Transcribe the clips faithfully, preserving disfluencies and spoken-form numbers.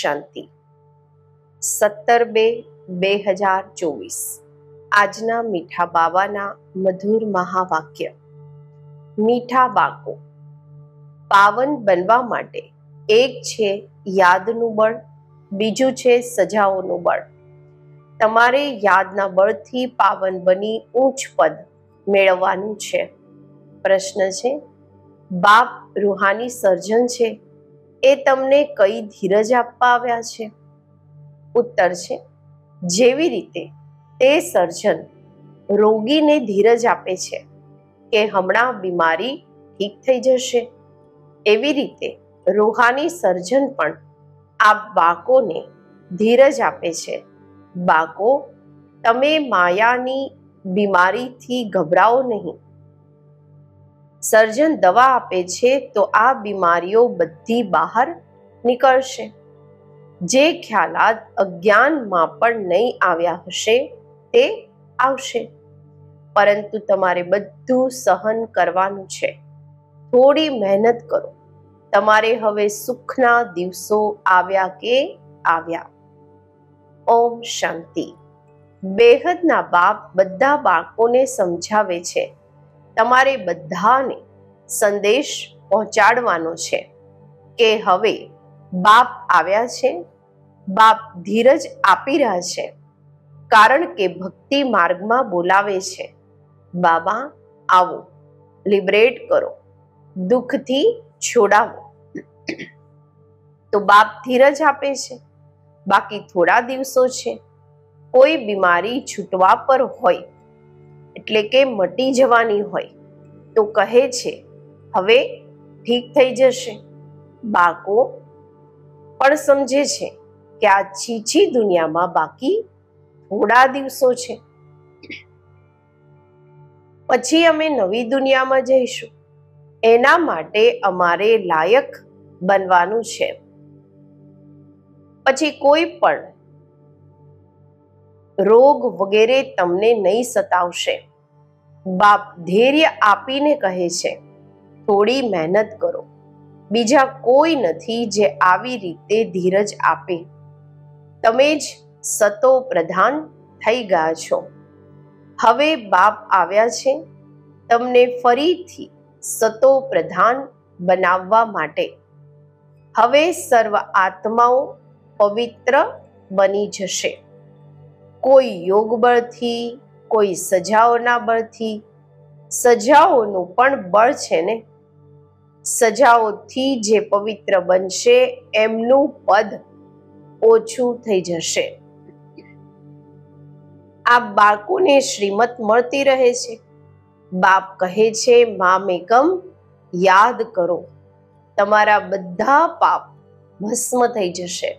શાંતિ. સત્તર બે બે હજાર ચોવીસ. આજના મીઠા બાવાના મધુર મહાવાક્ય. મીઠા બાળકો, પાવન બનવા માટે એક છે યાદનું બળ, બીજું છે સજાઓનું બળ. તમારે યાદના બળથી પાવન બની ઊંચ પદ મેળવવાનું છે. પ્રશ્ન છે, બાપ રૂહાની સર્જન છે, એ તમને કઈ ધીરજ આપવા આવ્યા છે? ઉત્તર છે, જેવી રીતે તે સર્જન રોગીને ધીરજ આપે છે કે હમણાં બીમારી ઠીક થઈ જશે, એવી રીતે રૂહાની સર્જન પણ આ બાળકોને ધીરજ આપે છે. બાળકો, તમે માયાની બીમારીથી ગભરાઓ નહીં. સર્જન દવા આપે છે તો આ બીમારીઓ બધી બહાર નીકળશે. જે ખ્યાલાત અજ્ઞાનમાં પણ નહીં આવ્યા હશે તે આવશે, પરંતુ તમારે બધું સહન કરવાનું છે. થોડી મહેનત કરો. તમારે હવે સુખના દિવસો આવ્યા કે આવ્યા. ઓમ શાંતિ. બેહદના બાપ બધા બાળકોને સમજાવે છે, તમારે બધાને સંદેશ પહોંચાડવાનો છે કે હવે બાપ આવ્યા છે. બાપ ધીરજ આપી રહ્યા છે, કારણ કે ભક્તિ માર્ગમાં બોલાવે છે. બાબા આવો, લિબરેટ કરો, દુઃખથી છોડાવો. તો બાપ ધીરજ આપે છે. બાકી થોડા દિવસો છે. કોઈ બીમારી છૂટવા પર હોય, એટલે કે મટી જવાની હોય, તો કહે છે હવે ઠીક થઈ જશે. બાળકો પણ સમજે છે કે આ છીછી દુનિયામાં બાકી થોડા દિવસો છે, પછી અમે નવી દુનિયામાં જઈશું. એના માટે અમારે લાયક બનવાનું છે. પછી કોઈ પણ રોગ વગેરે તમને નહીં સતાવશે. બાપ ધૈર્ય આપીને કહે છે, થોડી મહેનત કરો. બીજા કોઈ નથી જે આવી રીતે ધીરજ આપે. તમે જ સતો પ્રધાન થઈ ગયા છો. હવે બાપ આવ્યા છે તમને ફરીથી સતો પ્રધાન બનાવવા માટે. હવે સર્વ આત્માઓ પવિત્ર બની જશે. કોઈ યોગ બળથી, કોઈ સજાઓના બળથી. સજાઓનું પણ બળ છે ને. સજાઓથી જે પવિત્ર બનશે એમનું પદ ઓછું થઈ જશે. આ બાળકોને શ્રીમત મળતી રહે છે. બાપ કહે છે, મામેકમ યાદ કરો, તમારા બધા પાપ ભસ્મ થઈ જશે.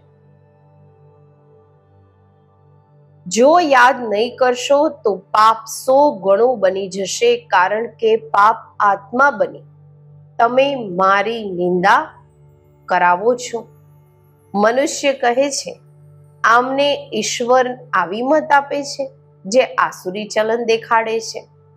જો યાદ નહીં કરશો તો પાપ સો ગણું બની જશે, કારણ કે પાપ આત્મા બની તમે મારી નિંદા કરાવો છો. મનુષ્ય કહે છે, આમને ઈશ્વર આવી મત આપે છે જે આસુરી ચલન દેખાડે છે.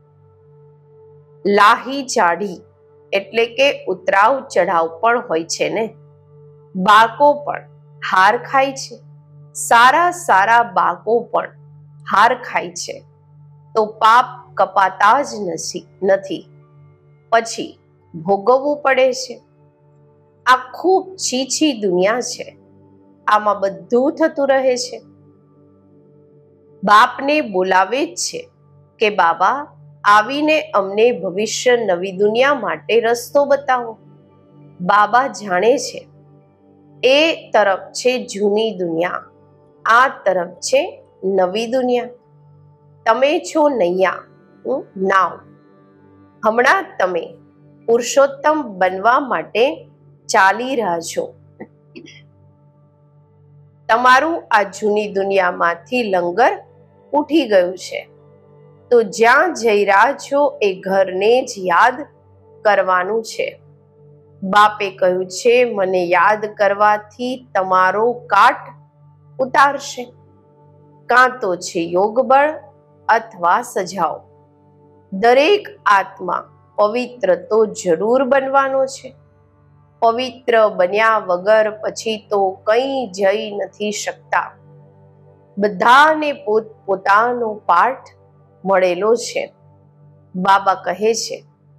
લાહી ચાઢી એટલે કે ઉતરાવ ચઢાવ પણ હોય છે ને. બાળકો પણ હાર ખાય છે. સારા સારા બાળકો પણ હાર ખાય છે. તો પાપ કપાતા જ નથી, પછી ભોગવવું પડે છે. આ ખૂબ છીછી દુનિયા છે. આમાં બધું થતું રહે છે. બાપને બોલાવે જ છે કે બાબા આવીને અમને ભવિષ્ય નવી દુનિયા માટે રસ્તો બતાવો. બાબા જાણે છે એ તરફ છે જૂની દુનિયા, આ તરફ છે નવી દુનિયા. તમે છો નૈયા, નાવ. હમણાં તમે પુરુષોત્તમ બનવા માટે ચાલી રહ્યા છો. તમારું આ જૂની દુનિયામાંથી લંગર ઉઠી ગયું છે. તો જ્યાં જઈ રહ્યા છો એ ઘરને જ યાદ કરવાનું છે. બાપે કહ્યું છે, મને યાદ કરવાથી તમારો કાટ ઉતારશે. કાં તો છે યોગ બળ અથવા સજાઓ. દરેક આત્મા પવિત્ર તો જરૂર બનવાનો છે. પવિત્ર બન્યા વગર પછી તો કંઈ જઈ નથી શકતા. બધાને પોત પોતાનો પાઠ મળેલો છે. બાબા કહે છે,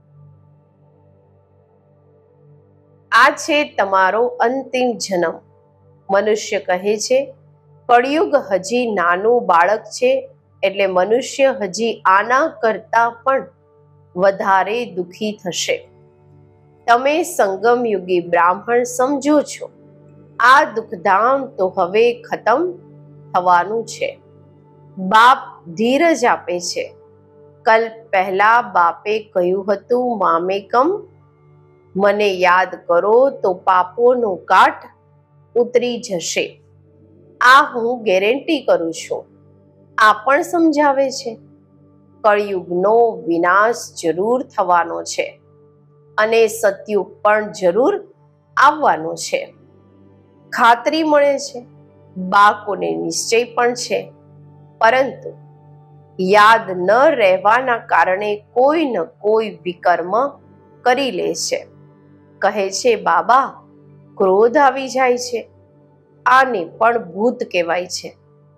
આ છે તમારો અંતિમ જન્મ. મનુષ્ય કહે છે, કળિયુગ હજી નાનું બાળક છે, એટલે મનુષ્ય હજી આના કરતા પણ વધારે દુઃખી થશે. તમે સંગમયુગી બ્રાહ્મણ સમજો છો. આ દુઃખધામ તો હવે ખતમ થવાનું છે. બાપ ધીરજ આપે છે. કલ્પ પહેલા બાપે કહ્યું હતું, મામેકમ, મને યાદ કરો તો પાપોનો કાટ ઉતરી જશે. આ હું ગેરંટી કરું છું. આ પણ સમજાવે છે, કળિયુગનો વિનાશ જરૂર થવાનો છે અને સતયુગ પણ જરૂર આવવાનો છે. ખાતરી મળે છે. બાળકોને નિશ્ચય પણ છે, પરંતુ યાદ ન રહેવાના કારણે કોઈ ન કોઈ વિકર્મ કરી લે છે. કહે છે, બાબા, ક્રોધ આવી જાય છે. આને પણ ભૂત કહેવાય છે.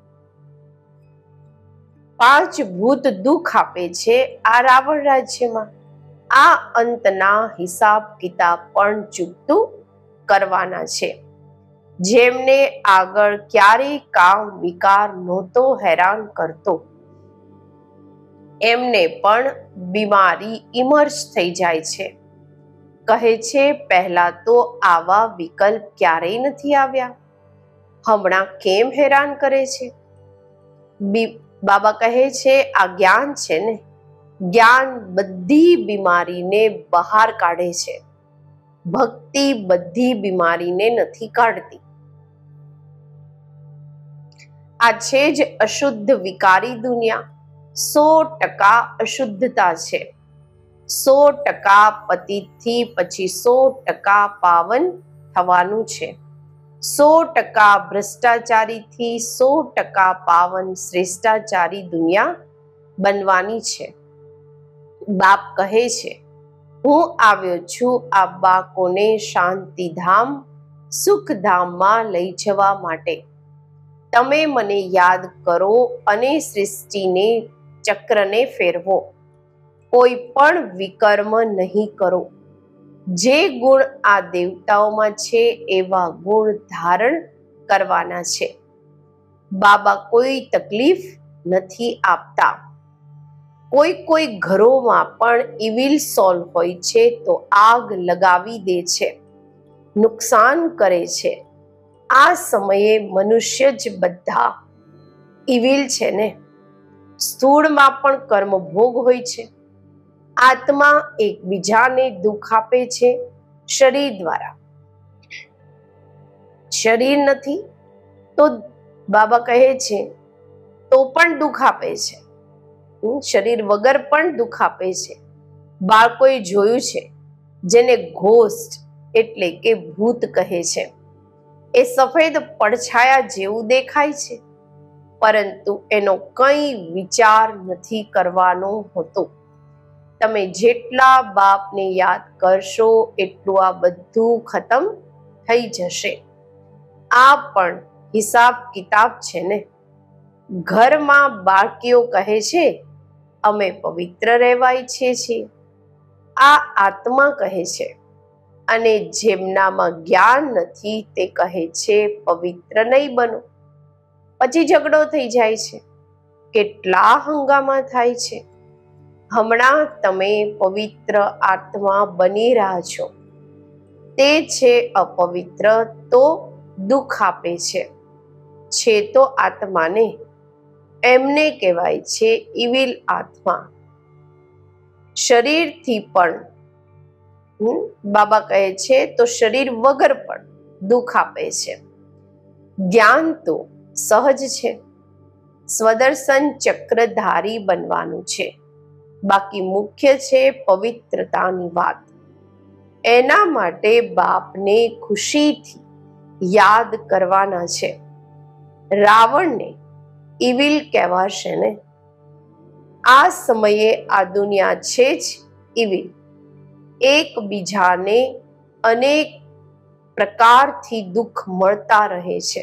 પાંચ ભૂત દુઃખ આપે છે આ રાવણ રાજ્યમાં. આ અંતના હિસાબ કિતાબ પણ ચૂકતું કરવાના છે. જેમને આગળ ક્યારેય કામ વિકાર નહોતો હેરાન કરતો, એમને પણ બીમારી ઇમર્જ થઈ જાય છે. કહે છે, પહેલા તો આવા વિકલ્પ ક્યારેય નથી આવ્યા, હમણાં કેમ હેરાન કરે છે? બાબા કહે છે, આ જ્ઞાન છે ને, જ્ઞાન બધી બીમારીને બહાર કાઢે છે. ભક્તિ બધી બીમારીને નથી કાઢતી. આ છે જ અશુદ્ધ વિકારી દુનિયા. સો ટકા અશુદ્ધતા છે. સો ટકા પતિતથી પછી સો ટકા પાવન થવાનું છે. સો ટકા ભ્રષ્ટાચારીથી સો ટકા પાવન શ્રેષ્ઠાચારી દુનિયા બનવાની છે. બાપ કહે છે, હું આવ્યો છું આ બાળકોને શાંતિધામ સુખધામમાં લઈ જવા માટે. તમે મને યાદ કરો અને સૃષ્ટિને ચક્રને ફેરવો. કોઈ પણ વિકર્મ નહીં કરો. જે ગુણ આ દેવતાઓમાં છે એવા ગુણ ધારણ કરવાના છે. બાબા કોઈ તકલીફ નથી આપતા. કોઈ કોઈ ઘરોમાં પણ ઇવિલ સોલ હોય છે તો આગ લગાવી દે છે, નુકસાન કરે છે. આ સમયે મનુષ્ય જ બધા ઇવિલ છે ને. સ્થૂળમાં પણ કર્મ ભોગ હોય છે. આત્મા એકબીજાને દુઃખ આપે છે શરીર દ્વારા. શરીર નથી તો બાબા કહે છે તો પણ દુઃખ આપે છે. શરીર વગર પણ દુઃખ આપે છે. બાળકોએ જોયું છે જેને ઘોસ્ટ એટલે કે ભૂત કહે છે. એ સફેદ પડછાયા જેવું દેખાય છે, પરંતુ એનો કંઈ વિચાર નથી કરવાનો હોતો. તમે જેટલા બાપને યાદ કરશો એટલું આ બધું ખતમ થઈ જશે. આ પણ હિસાબ કિતાબ છે ને. ઘરમાં બાળકીઓ કહે છે, અમે પવિત્ર રહેવા ઈચ્છીએ છીએ. આ આત્મા કહે છે. અને જેમનામાં જ્ઞાન નથી તે કહે છે પવિત્ર નહીં બનો. પછી ઝઘડો થઈ જાય છે. કેટલા હંગામા થાય છે. હમણાં તમે પવિત્ર આત્મા બની રહ્યા છો. તે છે અપવિત્ર તો દુઃખ આપે છે. છે તો આત્માને. એમને કહેવાય છે ઇવિલ આત્મા. શરીરથી પણ બાબા કહે છે તો શરીર વગર પણ દુઃખ આપે છે. જ્ઞાન તો સહજ છે. સ્વદર્શન ચક્રધારી બનવાનું છે. બાકી મુખ્ય છે પવિત્રતાની વાત. એના માટે બાપને ખુશીથી યાદ કરવાના છે. રાવણને ઇવિલ કહેવાશે ને. આ સમયે આ દુનિયા છે જ ઇવિલ. એકબીજાને અનેક પ્રકારથી દુઃખ મળતા રહે છે.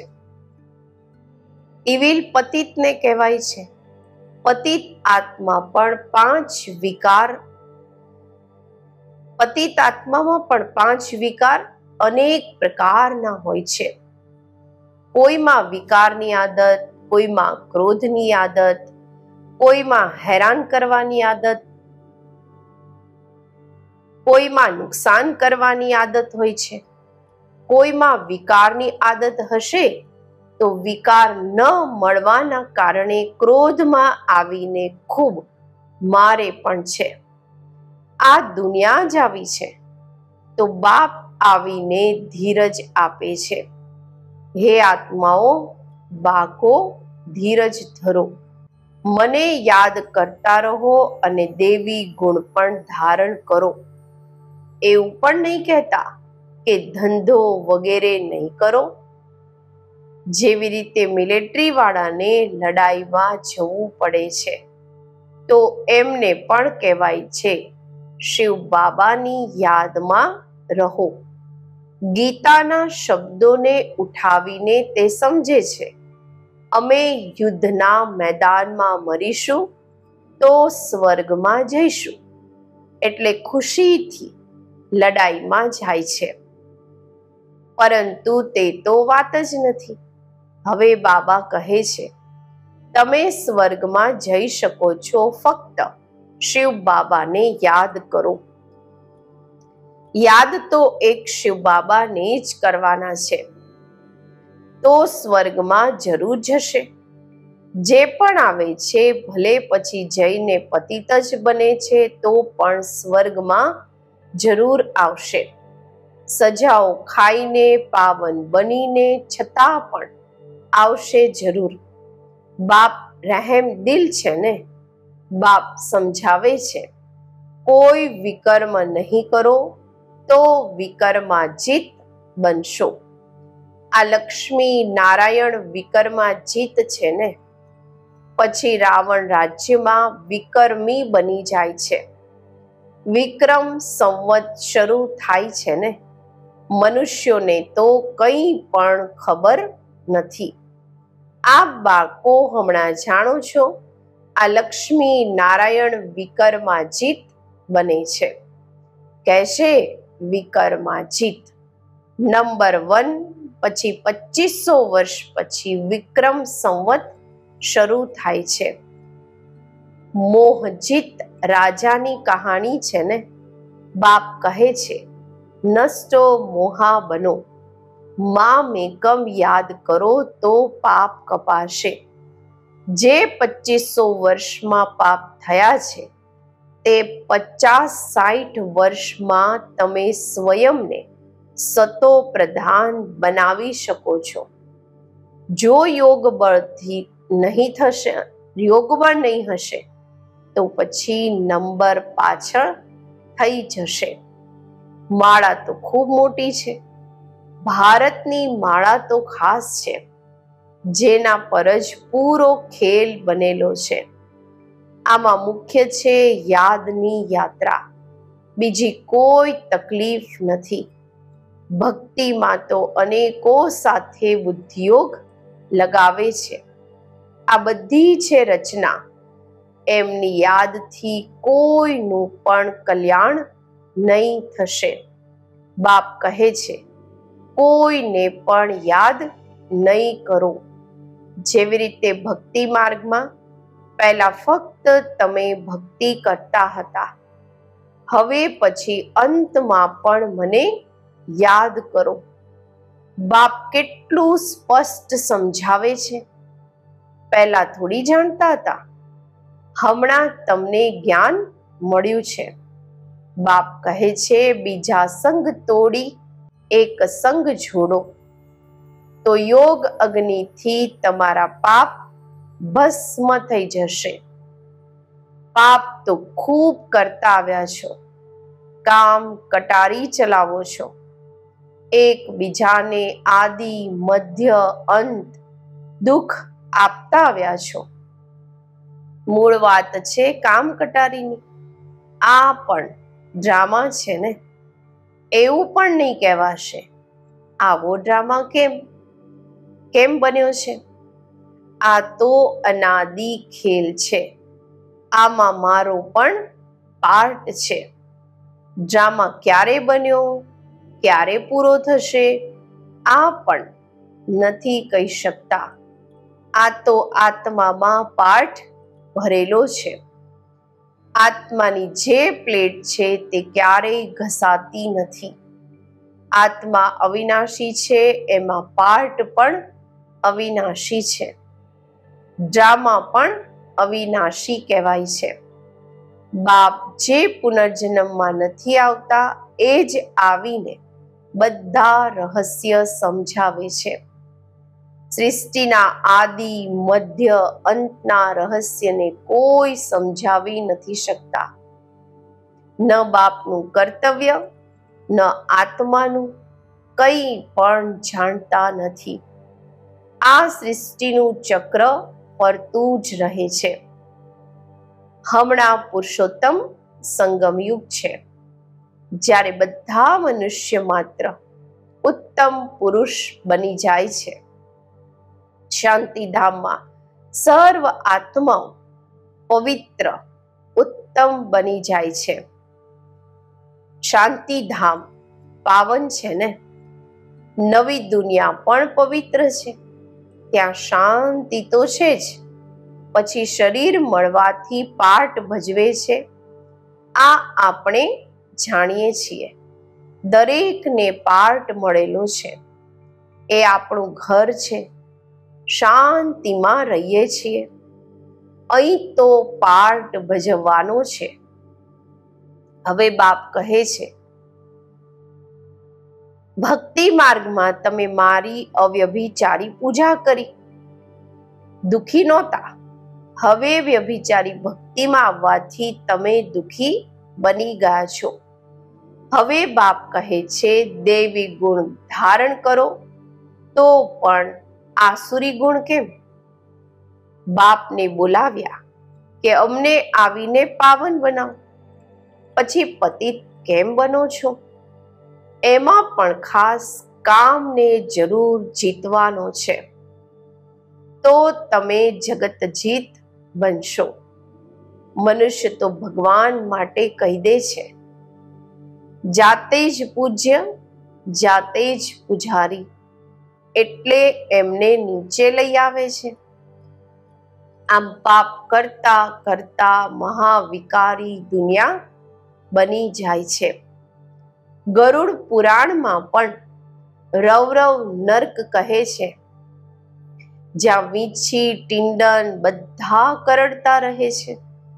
ઇવિલ પતિતને કહેવાય છે. પતિત આત્મા પણ પાંચ વિકાર પતિત આત્મામાં પણ પાંચ વિકાર અનેક પ્રકારના હોય છે. કોઈમાં વિકારની આદત, કોઈમાં ક્રોધની આદત, કોઈમાં હેરાન કરવાની આદત, કોઈમાં નુકસાન કરવાની આદત હોય છે. કોઈમાં વિકારની આદત હશે તો વિકાર ન મળવાના કારણે ક્રોધમાં આવીને ખૂબ મારે પણ છે. આ દુનિયા જ આવી છે તો બાપ આવીને ધીરજ આપે છે. હે આત્માઓ, બાકો, ધીરજ ધરો, મને યાદ કરતા રહો અને દેવી ગુણ પણ ધારણ કરો. એવું પણ નહીં કહેતા કે ધંધો વગેરે નહીં કરો. જેવી રીતે મિલિટરી વાળાને લડાઈમાં જવું પડે છે તો એમને પણ કહેવાય છે શિવ બાબાની યાદમાં રહો. ગીતાના શબ્દોને ઉઠાવીને તે સમજે છે અમે યુદ્ધના મેદાનમાં મરીશું તો સ્વર્ગમાં જઈશું, એટલે ખુશીથી લડાઈમાં જાય છે. પરંતુ તે તો વાત જ નથી. હવે બાબા કહે છે તમે સ્વર્ગમાં જઈ શકો છો, ફક્ત શિવ બાબાને યાદ કરો. યાદ તો એક શિવ બાબાને જ કરવાના છે તો સ્વર્ગમાં જરૂર જશે. જે પણ આવે છે ભલે પછી જઈને પતિત જ બને છે તો પણ સ્વર્ગમાં જરૂર આવશે. સજાઓ ખાઈને પાવન બનીને છતાં પણ આવશે જરૂર. બાપ રહેમ દિલ છે ને, બાપ સમજાવે છે કોઈ વિકર્મ નહીં કરો તો વિકર્માજીત બનશો. આ લક્ષ્મી નારાયણ વિકર્માજીત છે ને, પછી રાવણ રાજ્યમાં વિકર્મી બની જાય છે. વિક્રમ સંવત શરૂ થાય છે ને. મનુષ્યોને તો કંઈ પણ ખબર નથી. આ બાળકો હમણાં જાણો છો આ લક્ષ્મી નારાયણ વિકર્માજીત બને છે. કહેશે વિકર્માજીત નંબર વન, પછી પચીસો વર્ષ પછી વિક્રમ સંવત શરૂ થાય છે. મોહજીત રાજાની કહાણી છે ને. બાપ કહે છે નષ્ટો મોહા બનો, માં મેકમ યાદ કરો તો પાપ કપાશે. જે પચીસો વર્ષમાં પાપ થયા છે તે પચાસ સાઠ વર્ષમાં તમે સ્વયંને સતો પ્રધાન બનાવી શકો છો. જો યોગ બળથી નહીં થશે, યોગ બળ નહીં હશે તો પછી નંબર પાછળ થઈ જશે. માળા તો ખૂબ મોટી છે. ભારતની માળા તો ખાસ છે, જેના પર જ પૂરો ખેલ બનેલો છે. આમાં મુખ્ય છે યાદની યાત્રા, બીજી કોઈ તકલીફ નથી. ભક્તિમાં તો અનેકો સાથે બુદ્ધિયોગ લગાવે છે. આ બધી છે રચના. એમની યાદથી કોઈનું પણ કલ્યાણ નહીં થશે. બાપ કહે છે કોઈને પણ યાદ નહીં કરો. જેવી રીતે ભક્તિ માર્ગમાં પહેલા ફક્ત તમે ભક્તિ કરતા હતા, હવે પછી અંતમાં પણ મને યાદ કરો. બાપ કેટલું સ્પષ્ટ સમજાવે છે. પહેલા થોડી જાણતા હતા, હમણાં તમને જ્ઞાન મળ્યું છે. બાપ કહે છે બીજા સંગ તોડી એક સંગ જોડો તો યોગ અગ્નિથી તમારા પાપ ભસ્મ થઈ જશે. પાપ તો ખૂબ કરતા આવ્યા છો, કામ કટારી ચલાવો છો, એકબીજાને આદિ મધ્ય અંત દુઃખ આપતા આવ્યા છો. મૂળ વાત છે કામ કટારીની. આ પણ ડ્રામા છે ને. એવું પણ નહીં કહેવાશે આવો ડ્રામા કેમ કેમ બન્યો છે? આ તો અનાદિ ખેલ છે. આમાં મારો પણ પાર્ટ છે. ડ્રામા ક્યારે બન્યો, ક્યારે પૂરો થશે, આ પણ નથી કહી શકતા. આ તો આત્મામાં પાર્ટ ભરેલો છે. આત્માની જે પ્લેટ છે તે ક્યારેય ઘસાતી નથી. આત્મા અવિનાશી છે, એમાં પાર્ટ પણ અવિનાશી છે. ડ્રામા પણ અવિનાશી કહેવાય છે. બાપ જે પુનર્જન્મમાં નથી આવતા એ જ આવીને બધા રહસ્ય સમજાવે છે. સૃષ્ટિના આદિ મધ્ય અંતના રહસ્યને કોઈ સમજાવી નથી શકતા. ન બાપનું કર્તવ્ય ન આત્માનું કંઈ પણ જાણતા નથી. આ સૃષ્ટિનું ચક્ર ફરતું જ રહે છે. હમણાં પુરુષોત્તમ સંગમ યુગ છે, જ્યારે બધા મનુષ્ય માત્ર ઉત્તમ પુરુષ બની જાય છે. શાંતિધામમાં સર્વ આત્માઓ પવિત્ર ઉત્તમ બની જાય છે. શાંતિધામ પાવન છે ને? નવી દુનિયા પણ પવિત્ર છે. ત્યાં શાંતિ તો છે જ, પછી શરીર મળવાથી પાર્ટ ભજવે છે, આ આપણે જાણીએ છીએ. દરેકને પાર્ટ મળેલો છે. એ આપણું ઘર છે. શાંતિમાં રહીએ છીએ. અહીં તો પાર્ટ ભજવવાનો છે. હવે બાપ કહે છે, ભક્તિ માર્ગમાં તમે મારી અવ્યભિચારી પૂજા કરી, દુખી નહોતા. હવે વ્યભિચારી ભક્તિમાં આવવાથી તમે દુખી બની ગયા છો. હવે બાપ કહે છે, દૈવી ગુણ ધારણ કરો તો પણ આસુરી ગુણ કેમ? બાપને બોલાવ્યા કે અમને આવીને પાવન બનાવો, પછી પતિત કેમ બનો છો? એમાં પણ ખાસ કામને જરૂર જીતવાનો છે, તો તમે જગત જીત બનશો. મનુષ્ય તો ભગવાન માટે કહી દે છે, જાતે જ પૂજ્ય જાતે જ પૂજારી, એટલે એમને નીચે લઈ આવે છે. આમ પાપ કરતા કરતા મહાવિકારી દુનિયા બની જાય છે. ગરુડ પુરાણમાં પણ રવરવ નર્ક કહે છે, જ્યાં વીંછી ટીંડન બધા કરડતા રહે છે.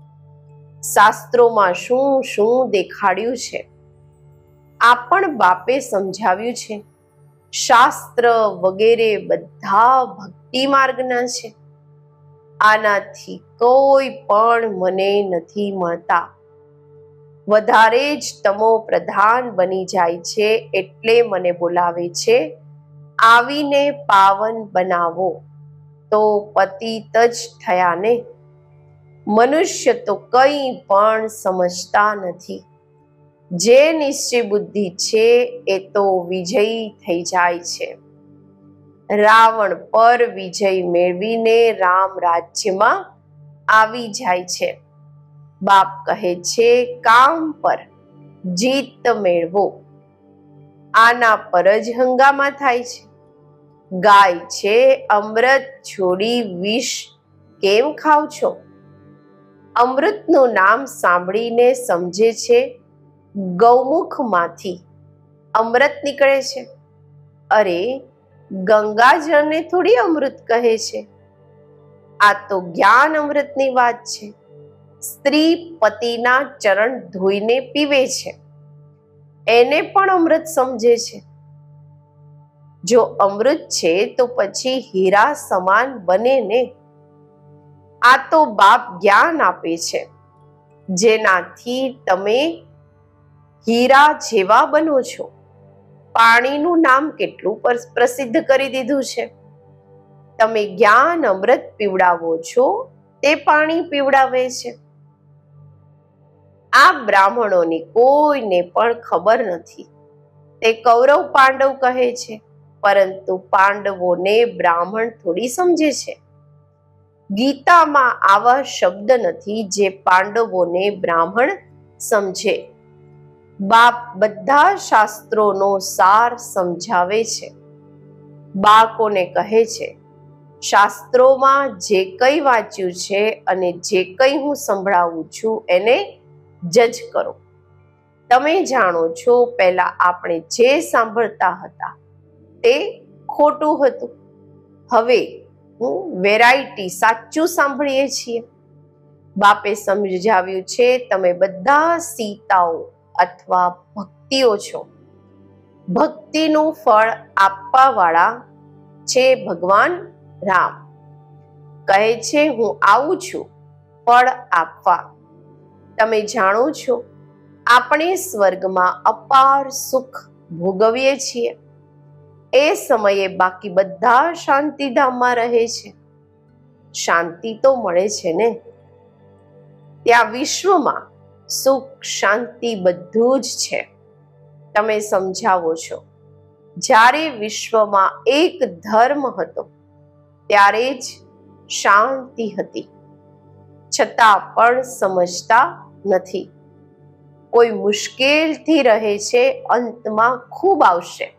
શાસ્ત્રોમાં શું શું દેખાડ્યું છે, આ પણ બાપે સમજાવ્યું છે. શાસ્ત્ર વગેરે બધા ભક્તિ માર્ગના છે. આનાથી કોઈ પણ મને નથી મળતા. વધારે જ તમો પ્રધાન બની જાય છે, એટલે મને બોલાવે છે, આવીને પાવન બનાવો. તો પતિત જ થયા ને? મનુષ્ય તો કંઈ પણ સમજતા નથી. જે નિશ્ચય બુદ્ધિ છે એ તો વિજયી થઈ જાય છે. રાવણ પર વિજય મેળવીને રામ રાજ્યમાં આવી જાય છે. બાપ કહે છે, કામ પર જીત મેળવો. આના પર જ હંગામા થાય છે. ગાય છે, અમૃત છોડી વિષ કેમ ખાવ છો? અમૃતનું નામ સાંભળીને સમજે છે ગૌમુખમાંથી અમૃત નીકળે છે. અરે, ગંગાજળને થોડી અમૃત કહે છે. આ તો જ્ઞાન અમૃતની વાત છે. સ્ત્રી પતિના ચરણ ધોઈને પીવે છે, એને પણ અમૃત સમજે છે. જો અમૃત છે તો પછી હીરા સમાન બને ને? આ તો બાપ જ્ઞાન આપે છે, જેનાથી તમે હીરા જેવા બનો છો. પાણીનું નામ કેટલું પ્રસિદ્ધ કરી દીધું છે. તમે જ્ઞાન અમૃત પીવડાવો છો, તે પાણી પીવડાવે છે. આ બ્રાહ્મણોની કોઈને પણ ખબર નથી. તે કૌરવ પાંડવ કહે છે, પરંતુ પાંડવોને બ્રાહ્મણ થોડી સમજે છે. ગીતામાં આવા શબ્દ નથી જે પાંડવોને બ્રાહ્મણ સમજે. બાપ બધા શાસ્ત્રોનો સાર સમજાવે છે. બાળકોને કહે છે, શાસ્ત્રોમાં જે કંઈ વાંચ્યું છે અને જે કંઈ હું સંભળાવું છું એને જજ કરો. તમે જાણો છો, પહેલા આપણે જે સાંભળતા હતા તે ખોટું હતું. હવે હું વેરાયટી સાચું સાંભળીએ છીએ. બાપે સમજાવ્યું છે, તમે બધા સીતાઓ અથવા ભક્તિઓ છો. ભક્તિનું ફળ આપવા વાળા છે ભગવાન રામ. કહે છે, હું આવું છું ફળ આપવા. તમે જાણો છો, આપણે સ્વર્ગમાં અપાર સુખ ભોગવીએ છીએ. એ સમયે બાકી બધા શાંતિધામમાં રહે છે. શાંતિ તો મળે છે ને? ત્યાં વિશ્વમાં સુખ શાંતિ બધું જ છે. તમે સમજાવો છો, જ્યારે વિશ્વમાં એક ધર્મ હતો ત્યારે જ શાંતિ હતી. છતાં પણ સમજતા નથી. કોઈ મુશ્કેલથી રહે છે, અંતમાં ખૂબ આવશે.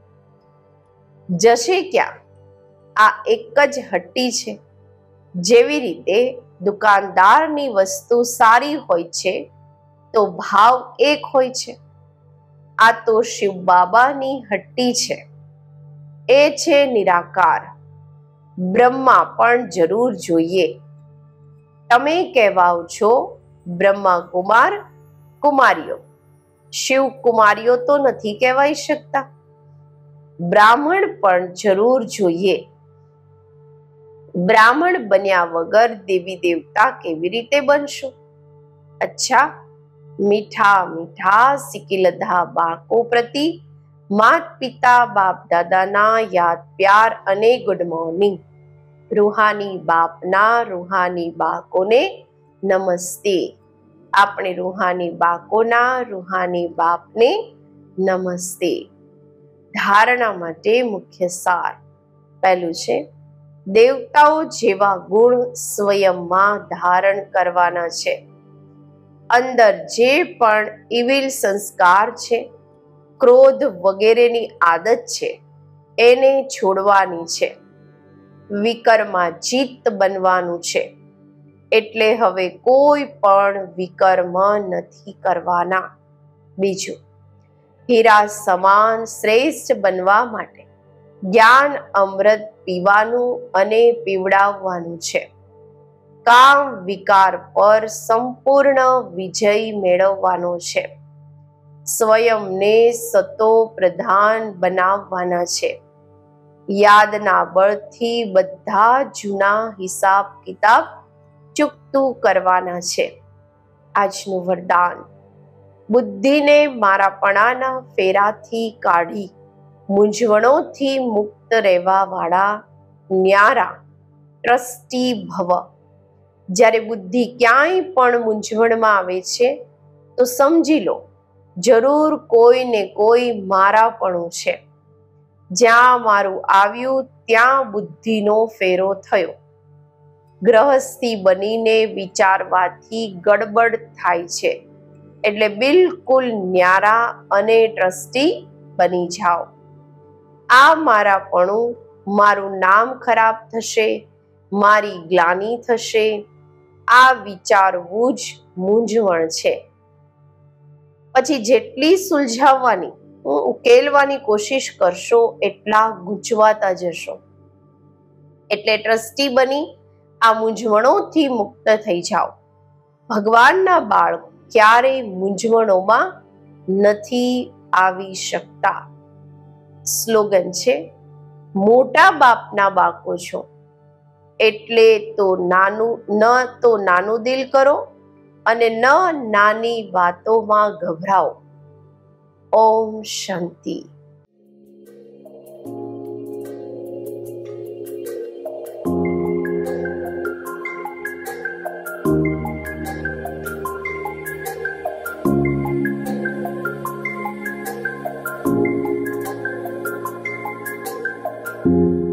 જશે ક્યાં? આ એક જ હટ્ટી છે. જેવી રીતે દુકાનદારની વસ્તુ સારી હોય છે તો ભાવ એક હોય છે. આ તો શિવ બાબાની હટ્ટી છે. એ છે નિરાકાર. બ્રહ્મા પણ જરૂર જોઈએ. તમે કહેવાઓ છો બ્રહ્મા કુમાર કુમારીઓ. શિવ કુમારીઓ તો નથી કહેવાઈ શકતા. બ્રાહ્મણ પણ જરૂર જોઈએ. બ્રાહ્મણ બન્યા વગર દેવી દેવતા કેવી રીતે બનશો? અચ્છા, મીઠા મીઠા સિકિલધા બાળકો પ્રતિ માત પિતા બાપ દાદાના યાદ પ્યાર અને ગુડ મોર્નિંગ. રૂહાની બાપના રૂહાની બાળકોને નમસ્તે. આપણે રૂહાની બાળકોના રૂહાની બાપને નમસ્તે. ધારણા માટે મુખ્ય સાર. પહેલું છે, દેવતાઓ જેવા ગુણ સ્વયંમાં ધારણ કરવાના છે. અંદર જે પણ ઇવિલ સંસ્કાર છે, ક્રોધ વગેરેની આદત છે, એને છોડવાની છે. વિકર્મા ચિત્ત બનવાનું છે. એટલે હવે કોઈ પણ વિકર્મ નથી કરવાના. બીજું, હીરા સમાન શ્રેષ્ઠ બનવા માટે જ્ઞાન અમૃત પીવાનું અને પીવડાવવાનું છે. કામ વિકાર પર સંપૂર્ણ વિજય મેળવવાનો છે. સ્વયંને સતો પ્રધાન બનાવવાના છે. યાદના બળથી બધા જૂના હિસાબ કિતાબ ચૂકતું કરવાના છે. આજનું વરદાન: બુદ્ધિને મારાપણાના ફેરાથી કાઢી મૂંઝવણોથી મુક્ત રહેવા વાળા ન્યારા ટ્રસ્ટી ભવ. જ્યારે બુદ્ધિ ક્યાંય પણ મૂંઝવણમાં આવે છે તો સમજી લો, જરૂર કોઈ ને કોઈ મારાપણું છે. જ્યાં મારું આવ્યું ત્યાં બુદ્ધિનો ફેરો થયો. ગ્રહસ્થી બનીને વિચારવાથી ગડબડ થાય છે. એટલે બિલકુલ ન્યારા અને ટ્રસ્ટી બની જાઓ. આ મારાપણું, મારું નામ ખરાબ થશે, મારી ગ્લાનિ થશે, આ વિચારવું જ મૂંઝવણ છે. પછી જેટલી સુલઝાવવાની ઉકેલવાની કોશિશ કરશો એટલા ગૂંચવાતા જશો. એટલે ટ્રસ્ટી બની આ મૂંઝવણોથી મુક્ત થઈ જાઓ. ભગવાનના બાળકો ક્યારેય મૂંઝવણોમાં નથી આવી શકતા. સ્લોગન છે, મોટા બાપના બાળકો છો એટલે તો નાનું ન તો નાનું દિલ કરો અને ન નાની વાતોમાં ગભરાઓ. ઓમ શાંતિ. નમઃ.